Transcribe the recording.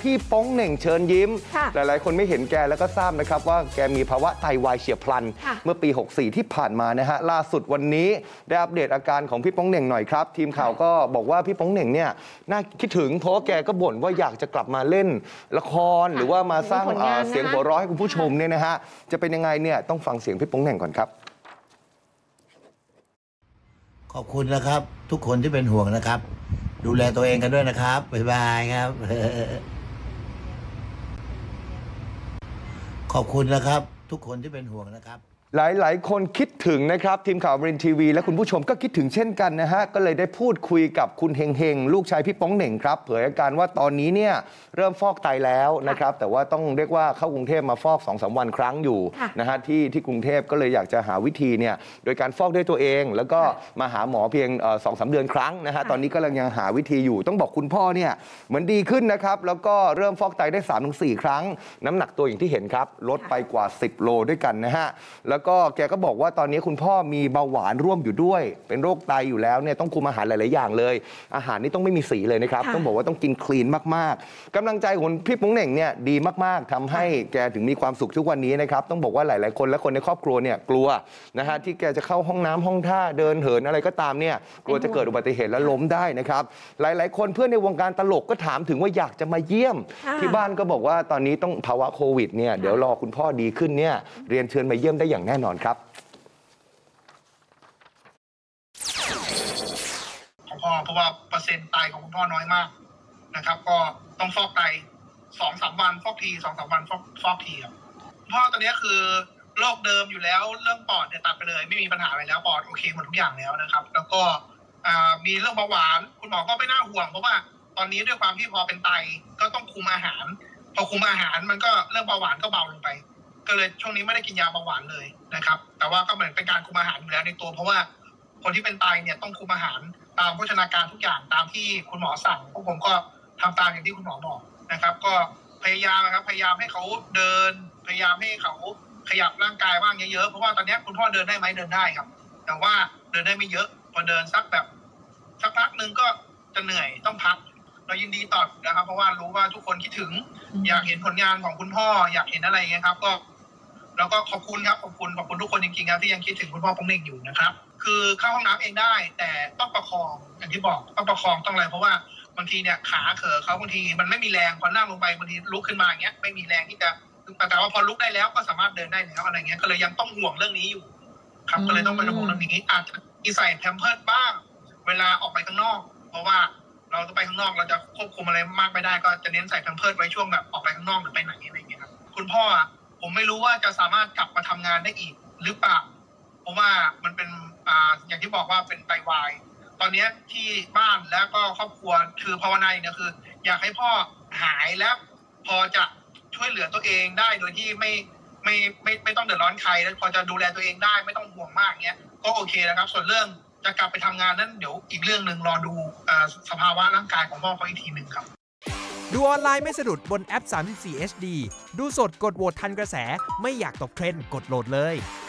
พี่โป้งเหน่งเชิญยิ้มหลายๆคนไม่เห็นแกแล้วก็ทราบนะครับว่าแกมีภาวะไตวายเฉียบพลันเมื่อปี 64 ที่ผ่านมานะฮะล่าสุดวันนี้ได้อัปเดตอาการของพี่โป้งเหน่งหน่อยครับทีมข่าวก็บอกว่าพี่โป้งเหน่งเนี่ยน่าคิดถึงเพราะว่าแกก็บ่นว่าอยากจะกลับมาเล่นละครหรือว่ามาสร้างเสียงหัวเราะให้คุณผู้ชมเนี่ยนะฮะจะเป็นยังไงเนี่ยต้องฟังเสียงพี่โป้งเหน่งก่อนครับขอบคุณนะครับทุกคนที่เป็นห่วงนะครับดูแลตัวเองกันด้วยนะครับบ๊ายบายครับขอบคุณนะครับทุกคนที่เป็นห่วงนะครับหลายๆคนคิดถึงนะครับทีมข่าวรินทีวีและคุณผู้ชมก็คิดถึงเช่นกันนะฮะก็เลยได้พูดคุยกับคุณเฮงเฮงลูกชายพี่โป้งเหน่งครับเผยอาการว่าตอนนี้เนี่ยเริ่มฟอกไตแล้วนะครับแต่ว่าต้องเรียกว่าเข้ากรุงเทพมาฟอก 2-3 วันครั้งอยู่นะฮะที่กรุงเทพก็เลยอยากจะหาวิธีเนี่ยโดยการฟอกด้วยตัวเองแล้วก็มาหาหมอเพียง 2-3 เดือนครั้งนะฮะตอนนี้ก็ยังหาวิธีอยู่ต้องบอกคุณพ่อเนี่ยเหมือนดีขึ้นนะครับแล้วก็เริ่มฟอกไตได้ 3-4 ครั้งน้ำหนักตัวอย่างที่เห็นครับลดไปกว่า10 โลด้วยกันนะฮะแล้วก็แกก็บอกว่าตอนนี้คุณพ่อมีเบาหวานร่วมอยู่ด้วยเป็นโรคไตอยู่แล้วเนี่ยต้องคุมอาหารหลายๆอย่างเลยอาหารนี่ต้องไม่มีสีเลยนะครับต้องบอกว่าต้องกินคลีนมากๆกำลังใจของพี่โป้งเหน่งเนี่ยดีมากๆทำให้แกถึงมีความสุขทุกวันนี้นะครับต้องบอกว่าหลายๆคนและคนในครอบครัวเนี่ยกลัวนะฮะที่แกจะเข้าห้องน้ำห้องท่าเดินเหินอะไรก็ตามเนี่ยกลัวจะเกิดอุบัติเหตุและล้มได้นะครับหลายๆคนเพื่อนในวงการตลกก็ถามถึงว่าอยากจะมาเยี่ยมที่บ้านก็บอกว่าตอนนี้ต้องภาวะโควิดเนี่ยเดี๋ยวรอคุณพ่อดีขึ้นเนี่ยเรียนเชิญมาเยี่ยมได้อย่างแน่นอนครับพ่อเพราะว่าเปอร์เซ็นต์ไตของคุณพ่อน้อยมากนะครับก็ต้องฟอกไต 2-3 วันฟอกที 2-3 วันฟอกทีครับพ่อตอนนี้คือโรคเดิมอยู่แล้วเรื่องปอดเนี่ยตัดไปเลยไม่มีปัญหาอะไรแล้วปอดโอเคหมดทุกอย่างแล้วนะครับแล้วก็มีเรื่องเบาหวานคุณหมอก็ไม่น่าห่วงเพราะว่าตอนนี้ด้วยความที่พอเป็นไตก็ต้องคุมอาหารพอคุมอาหารมันก็เรื่องเบาหวานก็เบาลงไปก็เลยช่วงนี้ไม่ได้กินยาเบาหวานเลยนะครับแต่ว่าก็เหมือนเป็นการคุมอาหารอยู่แล้วในตัวเพราะว่าคนที่เป็นไตเนี่ยต้องคุมอาหารตามโภชนาการทุกอย่างตามที่คุณหมอสั่งพวกผมก็ทำตามอย่างที่คุณหมอบอกนะครับก็พยายามให้เขาเดินพยายามให้เขาขยับร่างกายบ้างเยอะๆเพราะว่าตอนนี้คุณพ่อเดินได้ไหมเดินได้ครับแต่ว่าเดินได้ไม่เยอะพอเดินสักพักหนึ่งก็จะเหนื่อยต้องพักเรายินดีตอบนะครับเพราะว่ารู้ว่าทุกคนคิดถึงอยากเห็นผลงานของคุณพ่ออยากเห็นอะไรอย่างเงี้ยครับก็แล้วก็ขอบคุณครับขอบคุณทุกคนจริงๆครับที่ยังคิดถึงคุณพ่อโป้งเหน่งอยู่นะครับคือเข้าห้องน้ำเองได้แต่ต้องประคองอย่างที่บอกต้องประคองต้องอะไรเพราะว่าบางทีเนี่ยขาเขอเขาบางทีมันไม่มีแรงพอนั่งลงไปบางทีลุกขึ้นมาอย่างเงี้ยไม่มีแรงที่จะแต่ว่าพอลุกได้แล้วก็สามารถเดินได้แล้วอะไรเงี้ยก็เลยยังต้องห่วงเรื่องนี้อยู่ครับก็เลยต้องเป็นห่วงเรื่องนี้อาจจะมีใส่แพมเพิร์สบ้างเวลาออกไปข้างนอกเพราะว่าเราจะไปข้างนอกเราจะควบคุมอะไรมากไม่ได้ก็จะเน้นใส่แพมเพิร์สไว้ช่วงแบบออกไปข้างนอกหรือไปไหนอะไรเงี้ยครับคุณพ่อผมไม่รู้ว่าจะสามารถกลับมาทำงานได้อีกหรือเปล่าเพราะว่ามันเป็นอย่างที่บอกว่าเป็นไตวายตอนนี้ที่บ้านแล้วก็ครอบครัวคือภาวนาเนี่ยคืออยากให้พ่อหายแล้วพอจะช่วยเหลือตัวเองได้โดยที่ไม่ต้องเดือดร้อนใครแล้วพอจะดูแลตัวเองได้ไม่ต้องห่วงมากเงี้ยก็โอเคนะครับส่วนเรื่องจะกลับไปทำงานนั้นเดี๋ยวอีกเรื่องหนึ่งรอดูสภาวะร่างกายของพ่อเขาอีกทีหนึ่งครับดูออนไลน์ไม่สะดุดบนแอป34 HD ดูสดกดโหวตทันกระแสไม่อยากตกเทรนด์กดโหลดเลย